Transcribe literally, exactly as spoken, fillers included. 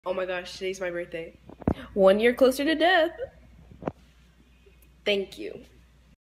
Oh my gosh, today's my birthday. One year closer to death. Thank you.